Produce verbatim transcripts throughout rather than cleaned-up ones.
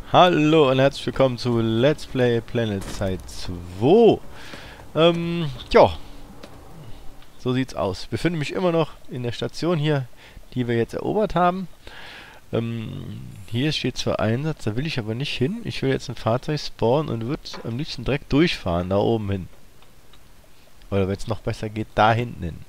Hallo und herzlich willkommen zu Let's Play Planet Side zwei. Ähm, ja. So sieht's aus. Ich befinde mich immer noch in der Station hier, die wir jetzt erobert haben. Ähm, hier steht zwar Einsatz, da will ich aber nicht hin. Ich will jetzt ein Fahrzeug spawnen und würde am liebsten direkt durchfahren, da oben hin. Oder wenn es noch besser geht, da hinten hin.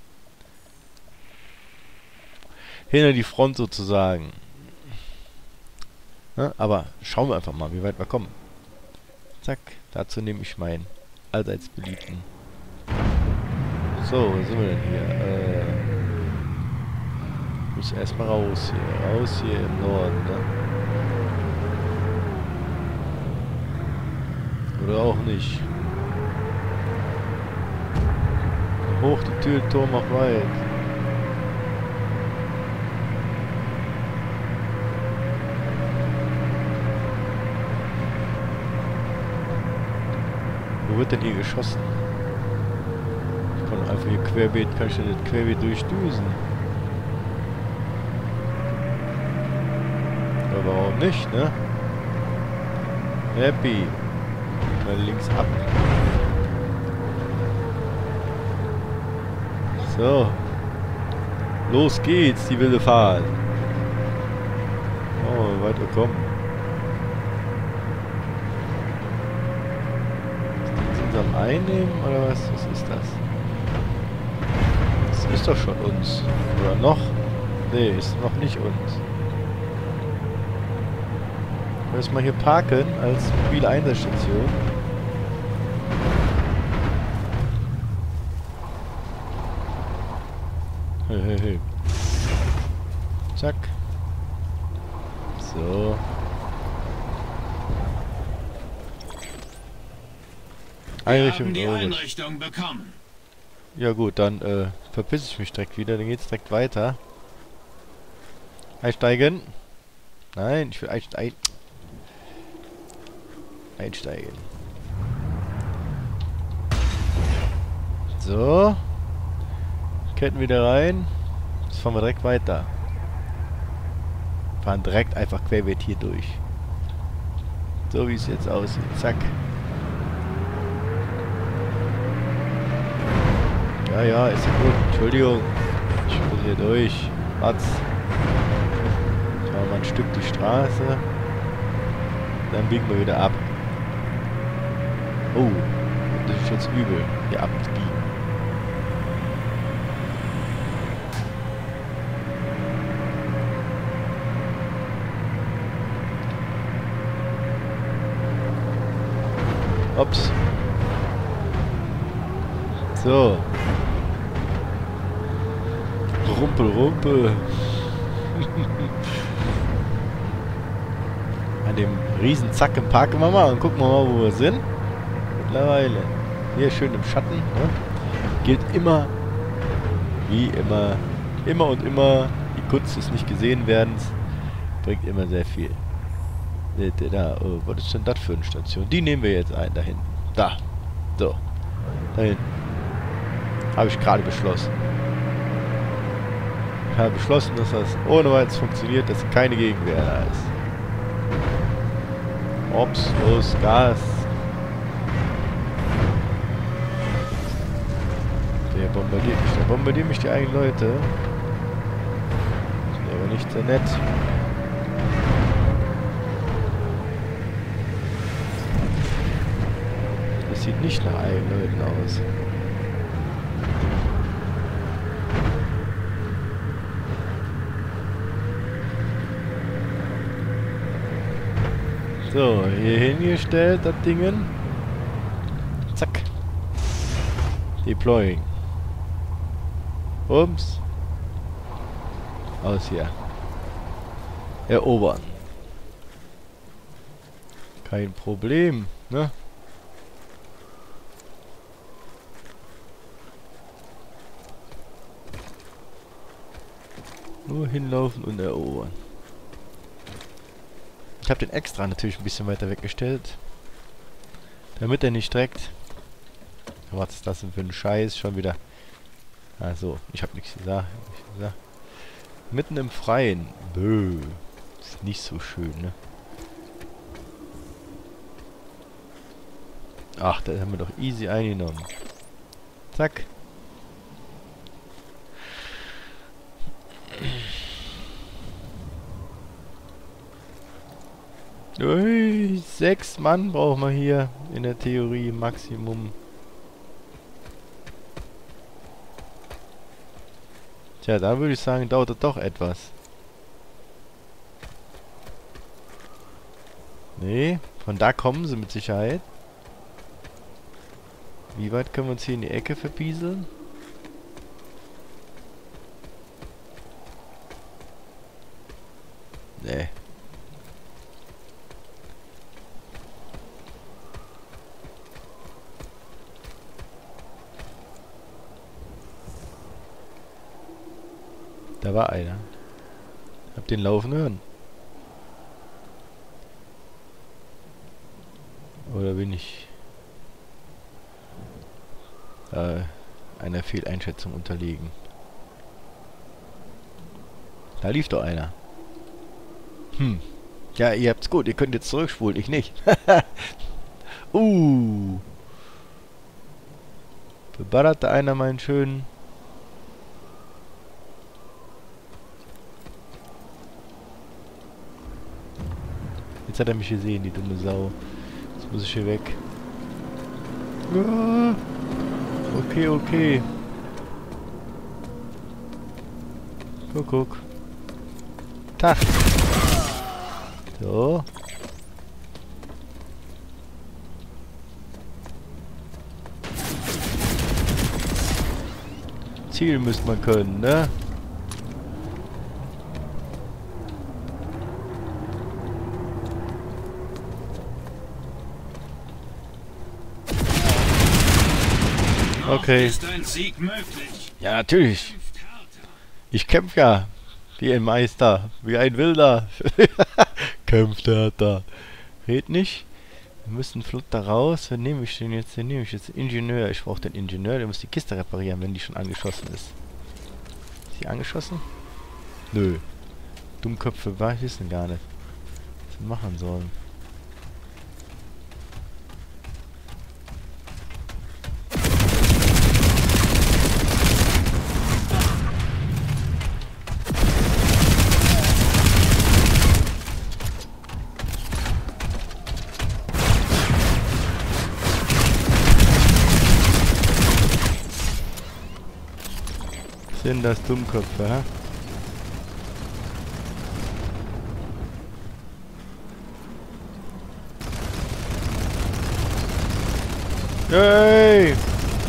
Hinter die Front sozusagen. Ja, aber schauen wir einfach mal, wie weit wir kommen. Zack, dazu nehme ich meinen allseits beliebten. So, wo sind wir denn hier? Äh, muss erstmal raus hier. Raus hier im Norden, ne? Oder auch nicht. Hoch die Tür, Tor macht weit. Wo wird denn hier geschossen? Ich kann einfach hier querbeet, kann ich ja nicht querbeet durchdüsen. Ja, warum nicht, ne? Happy. Mal links ab. So. Los geht's, die wilde Fahrt. Oh, wie weit wir kommen. Am Einnehmen oder was? Was ist das? Das ist doch schon uns. Oder noch? Nee, ist noch nicht uns. Lass mal hier parken als mobile Einsatzstation. Hey, hey, hey. Zack. So. Einrichtung, die Einrichtung bekommen. Ja gut, dann äh, verpisse ich mich direkt wieder, dann geht's direkt weiter. Einsteigen. Nein, ich will einsteigen. Einsteigen. So. Ketten wieder rein. Jetzt fahren wir direkt weiter. Fahren direkt einfach querbeet hier durch. So wie es jetzt aussieht. Zack. Ja, ja, ist ja gut. Entschuldigung. Ich will hier durch. Platz. Jetzt machen wir mal ein Stück die Straße. Dann biegen wir wieder ab. Oh, das ist jetzt übel. Hier abbiegen. Ups. So. Rumpel, rumpel. An dem riesen Zack im Park immer mal und gucken wir mal, wo wir sind. Mittlerweile. Hier schön im Schatten. Ne? Gilt immer, wie immer, immer und immer, die Kunst des nicht gesehen werdens bringt immer sehr viel. Da, oh, was ist denn das für eine Station? Die nehmen wir jetzt ein, da hinten. Da. So. Da hinten. Habe ich gerade beschlossen. Ich habe beschlossen, dass das ohne weiteres funktioniert, dass keine Gegenwehr da ist. Ops, los, Gas. Der bombardiert mich. Der bombardiert mich die eigenen Leute. Das ist aber nicht sehr nett. Das sieht nicht nach eigenen Leuten aus. So, hier hingestellt, das Dingen. Zack. Deploying. Ups. Aus hier. Erobern. Kein Problem, ne? Nur hinlaufen und erobern. Ich habe den extra natürlich ein bisschen weiter weggestellt, damit er nicht direkt... Was ist das denn für ein Scheiß? Schon wieder... Also, ich habe nichts gesagt. Hab nichts gesagt. Mitten im Freien. Bö. Ist nicht so schön, ne? Ach, das haben wir doch easy eingenommen. Zack. Ui, sechs Mann brauchen wir hier in der Theorie Maximum. Tja, da würde ich sagen, dauert das doch etwas. Nee, von da kommen sie mit Sicherheit. Wie weit können wir uns hier in die Ecke verpieseln? Nee. Da war einer. Hab den laufen hören. Oder bin ich äh, einer Fehleinschätzung unterlegen? Da lief doch einer. Hm. Ja, ihr habt's gut. Ihr könnt jetzt zurückspulen. Ich nicht. uh. Beballerte einer meinen schönen... Jetzt hat er mich gesehen, die dumme Sau. Jetzt muss ich hier weg. Ah, okay, okay. Guck, guck. Tag. So. Ziel müsste man können, ne? Okay. Ist ein Sieg möglich? Ja, natürlich. Ich kämpfe ja. Wie ein Meister. Wie ein Wilder. Kämpft er da. Red nicht. Wir müssen flott da raus. Wen nehme ich denn jetzt? Den nehme ich jetzt. Ingenieur. Ich brauche den Ingenieur. Der muss die Kiste reparieren, wenn die schon angeschossen ist. Ist die angeschossen? Nö. Dummköpfe war, wissen gar nicht, was wir machen sollen. Sind das Dummköpfe, hä? Hey!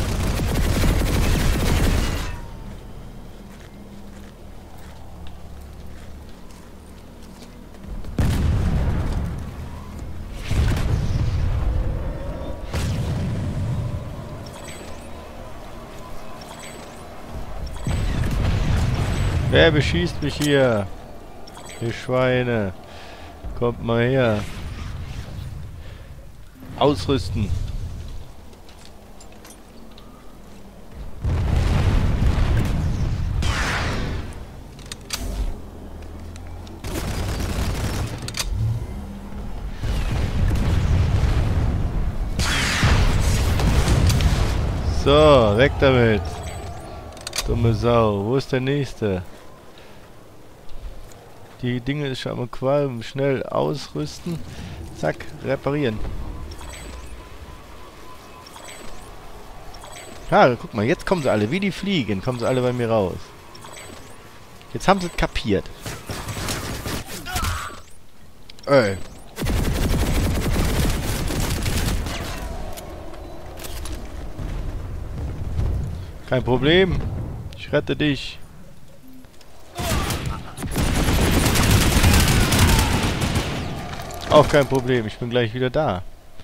Wer beschießt mich hier? Ihr Schweine. Kommt mal her. Ausrüsten. So, weg damit. Dumme Sau. Wo ist der nächste? Die Dinge ist schon am Qualm. Schnell ausrüsten. Zack, reparieren. Ja, guck mal, jetzt kommen sie alle. Wie die fliegen, kommen sie alle bei mir raus. Jetzt haben sie es kapiert. Ey. Kein Problem. Ich rette dich. Auch kein Problem. Ich bin gleich wieder da.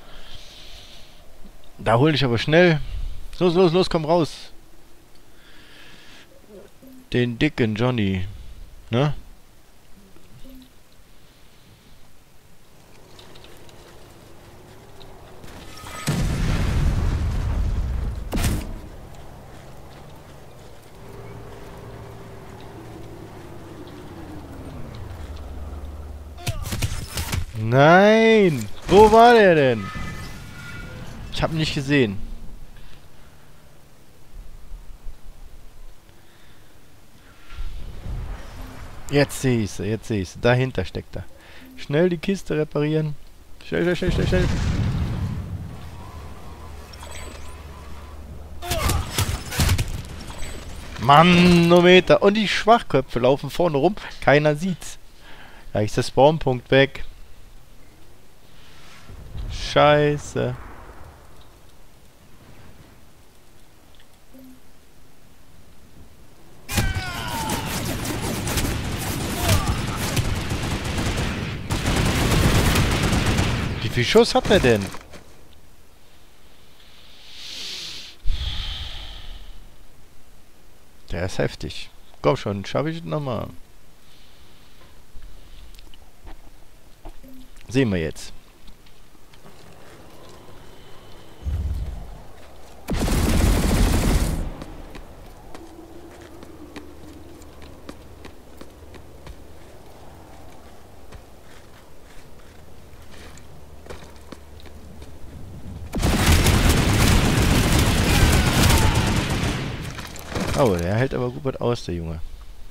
Da hol ich aber schnell. Los, los, los, komm raus. Den dicken Johnny. Ne? Nein! Wo war der denn? Ich Ich habe nicht gesehen. Jetzt sehe ich sie, jetzt sehe ich sie. Dahinter steckt er. Schnell die Kiste reparieren. Schnell, schnell, schnell, schnell, schnell. Manometer. Und die Schwachköpfe laufen vorne rum. Keiner sieht's. Da ist der Spawnpunkt weg. Scheiße. Wie viel Schuss hat er denn? Der ist heftig. Komm schon, schaffe ich es nochmal. Sehen wir jetzt. Oh, der hält aber gut was aus, der Junge.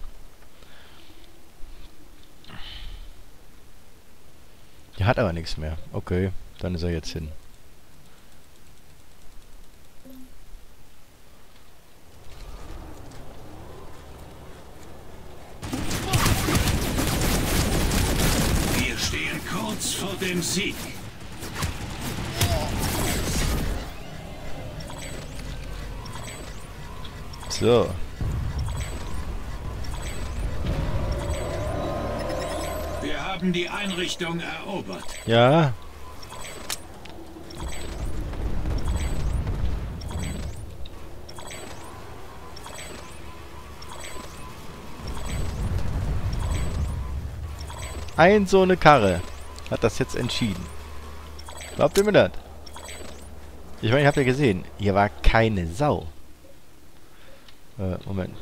Der hat aber nichts mehr. Okay, dann ist er jetzt hin. Wir stehen kurz vor dem Sieg. So. Wir haben die Einrichtung erobert. Ja. Ein so eine Karre hat das jetzt entschieden. Glaubt ihr mir das? Ich meine, ihr habt ja gesehen, hier war keine Sau. Äh, Moment.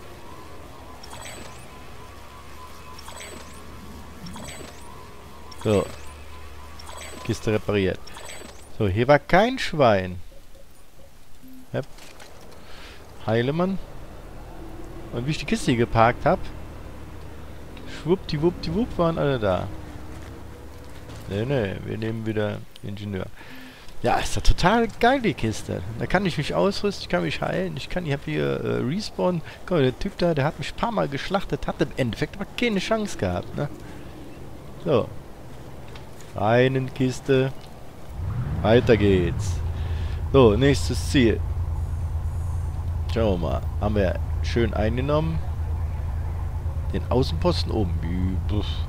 So. Kiste repariert. So, hier war kein Schwein. Yep. Heilemann. Und wie ich die Kiste hier geparkt habe, schwuppdiwuppdiwupp waren alle da. Ne, ne, wir nehmen wieder Ingenieur. Ja, ist ja total geil, die Kiste. Da kann ich mich ausrüsten, ich kann mich heilen, ich kann, ich habe hier äh, Respawn. Guck mal, der Typ da, der hat mich ein paar Mal geschlachtet, hat im Endeffekt aber keine Chance gehabt, ne? So. Rein in die Kiste. Weiter geht's. So, nächstes Ziel. Schauen wir mal. Haben wir schön eingenommen. Den Außenposten oben.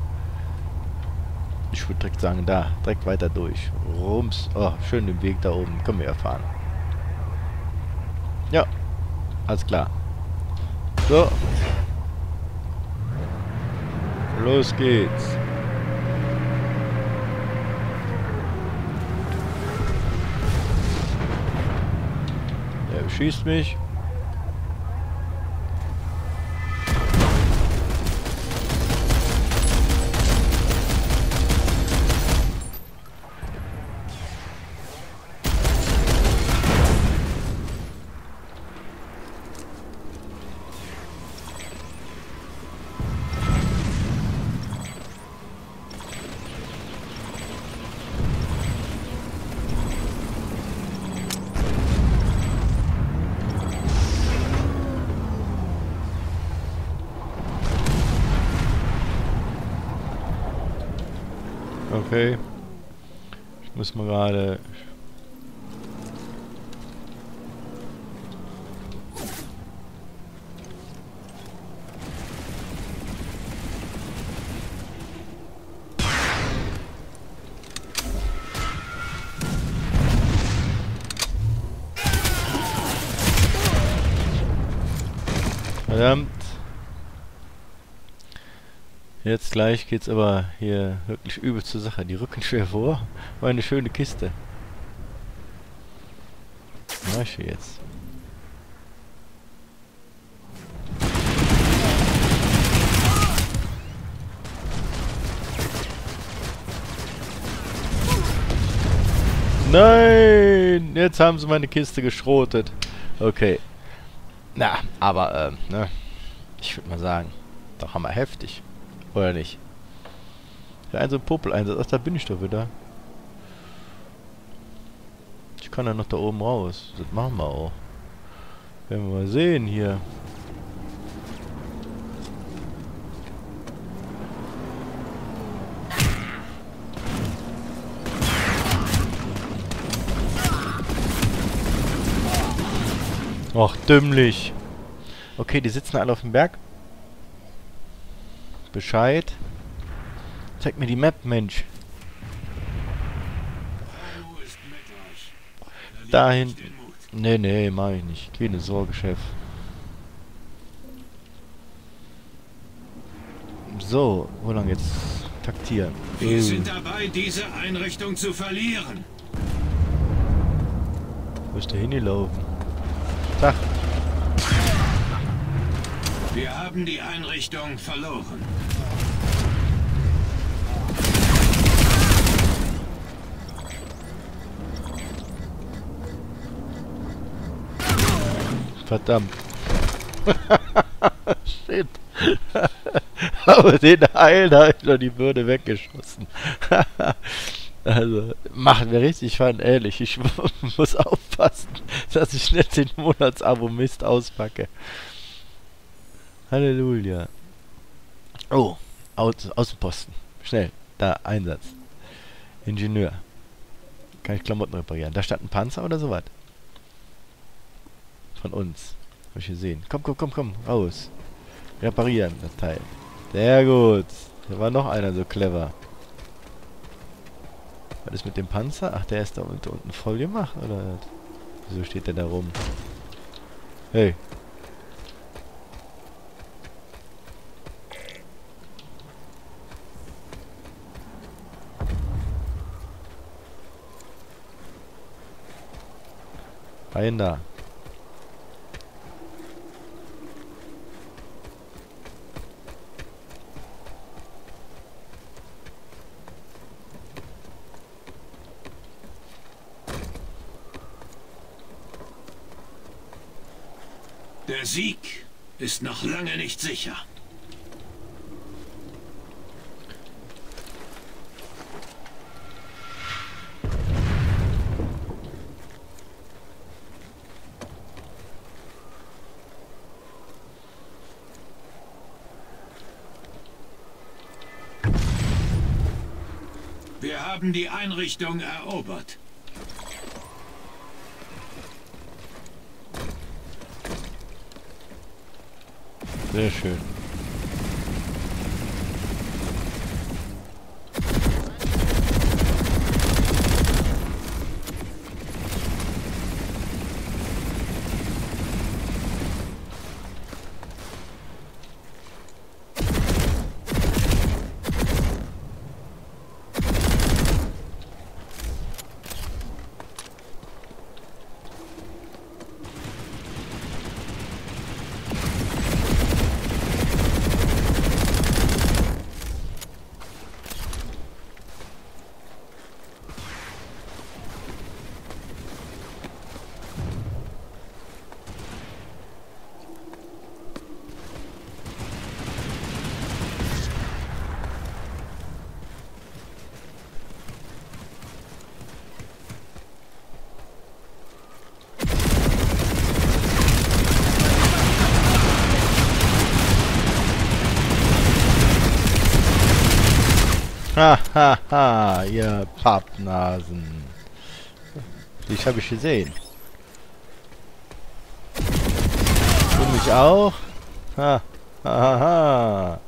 Ich würde direkt sagen, da. Direkt weiter durch. Rums. Oh, schön den Weg da oben. Können wir erfahren. Ja. Alles klar. So. Los geht's. Der beschießt mich. Okay. Ich muss mal gerade... Verdammt. Jetzt gleich geht's aber hier wirklich übel zur Sache. Die rücken schwer vor. War eine schöne Kiste. Was mach ich hier jetzt? Nein! Jetzt haben sie meine Kiste geschrotet. Okay. Na, aber, ähm, ne? Ich würde mal sagen, doch hammer heftig. Oder nicht? Ja, ein so ein Popel-Einsatz. Ach, da bin ich doch wieder. Ich kann ja noch da oben raus. Das machen wir auch. Werden wir mal sehen hier. Och, dümmlich. Okay, die sitzen alle auf dem Berg. Bescheid. Zeig mir die Map, Mensch. Da hinten. Nee, nee, mach ich nicht. Keine Sorge, Chef. So, wo lang jetzt? Taktieren. Wir sind dabei, diese Einrichtung zu verlieren. Wo ist der hingelaufen? Tag. Wir haben die Einrichtung verloren. Verdammt. Shit. Aber den Heil, da ist doch die Würde weggeschossen. Also, machen wir richtig fun, ehrlich. Ich muss aufpassen, dass ich nicht den Monatsabo Mist auspacke. Halleluja. Oh, Au Außenposten. Schnell, da, Einsatz. Ingenieur. Kann ich Klamotten reparieren? Da stand ein Panzer oder sowas? Von uns. Hab ich gesehen. Komm, komm, komm, komm, raus. Reparieren, das Teil. Sehr gut. Da war noch einer so clever. Was ist mit dem Panzer? Ach, der ist da unten, unten voll gemacht, oder? Wieso steht der da rum? Hey. Rein da. Der Sieg ist noch lange nicht sicher. Wir haben die Einrichtung erobert. Sehr schön. Ha, ha, ha, ihr Pappnasen. Dich habe ich gesehen. Du mich auch? Ha, ha, ha, ha.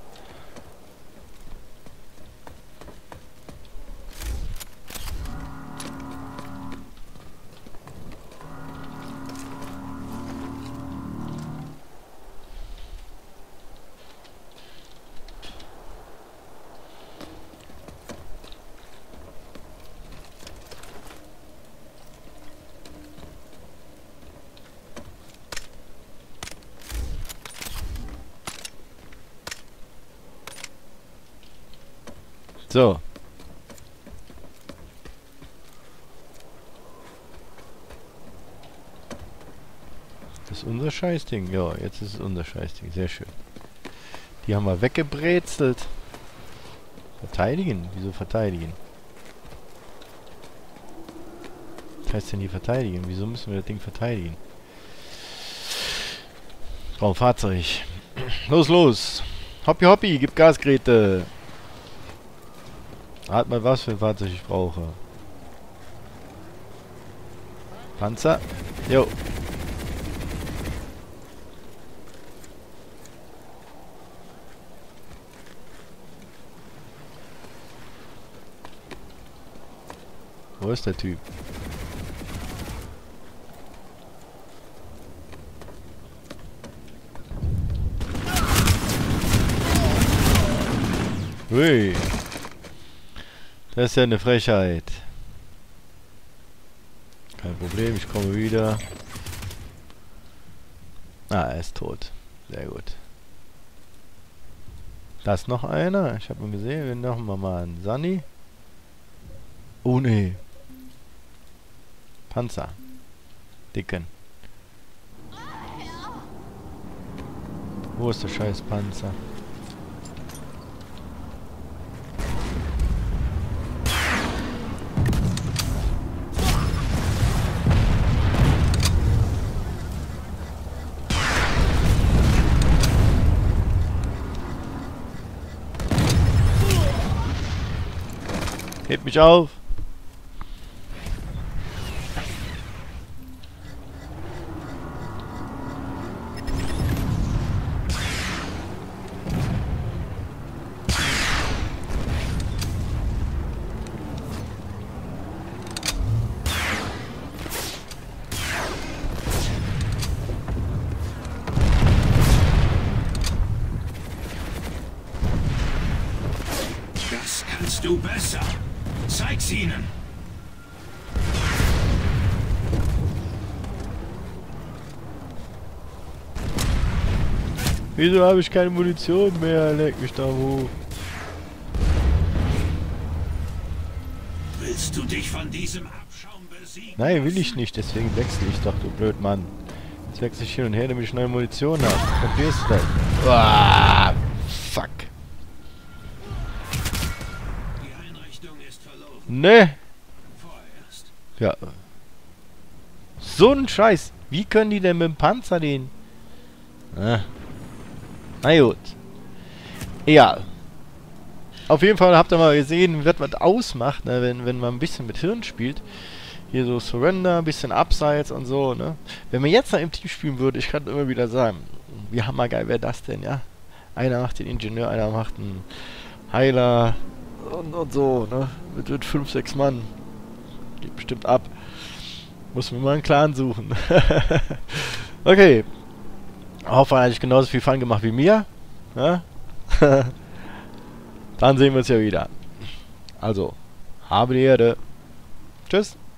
So. ist unser Scheißding. Ja, jetzt ist es unser Scheißding. Sehr schön. Die haben wir weggebrezelt. Verteidigen? Wieso verteidigen? Was heißt denn hier verteidigen? Wieso müssen wir das Ding verteidigen? Brauchen Fahrzeug. Los, los! Hoppi, hoppi! Gib Gas, Grete! Rat mal, was für ein Fahrzeug ich brauche. Panzer? Jo. Wo ist der Typ? Hui. Das ist ja eine Frechheit. Kein Problem, ich komme wieder. Ah, er ist tot. Sehr gut. Da ist noch einer. Ich habe ihn gesehen. Wir machen mal einen Sunny. Oh ne. Panzer. Dicken. Wo ist der scheiß Panzer? Hebt mich auf! Das kannst du besser. Zeig's ihnen. Wieso habe ich keine Munition mehr? Leck mich da hoch. Willst du dich von diesem Abschaum besiegen? Nein, will ich nicht. Deswegen wechsle ich doch, du blöd Mann. Jetzt wechsle ich hin und her, damit ich neue Munition habe. Kapierst du das? Ah, fuck. Die Einrichtung ist verloren. Ne. Vorerst. Ja. So ein Scheiß. Wie können die denn mit dem Panzer den... Ah. Na gut. Egal. Auf jeden Fall habt ihr mal gesehen, was was ausmacht, ne, wenn, wenn man ein bisschen mit Hirn spielt. Hier so Surrender, ein bisschen Abseits und so, ne. Wenn man jetzt noch im Team spielen würde, ich kann immer wieder sagen, wie hammergeil wäre das denn, ja. Einer macht den Ingenieur, einer macht einen Heiler und, und so, ne. Mit, mit fünf, sechs Mann. Geht bestimmt ab. Muss mir mal einen Clan suchen. Okay. Hoffe, hat euch genauso viel Fun gemacht wie mir. Ja? Dann sehen wir uns ja wieder. Also, habe die Erde. Tschüss.